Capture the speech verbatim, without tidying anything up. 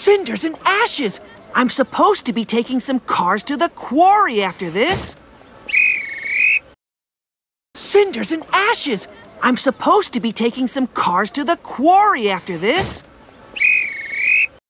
Cinders and ashes! I'm supposed to be taking some cars to the quarry after this. Cinders and ashes! I'm supposed to be taking some cars to the quarry after this.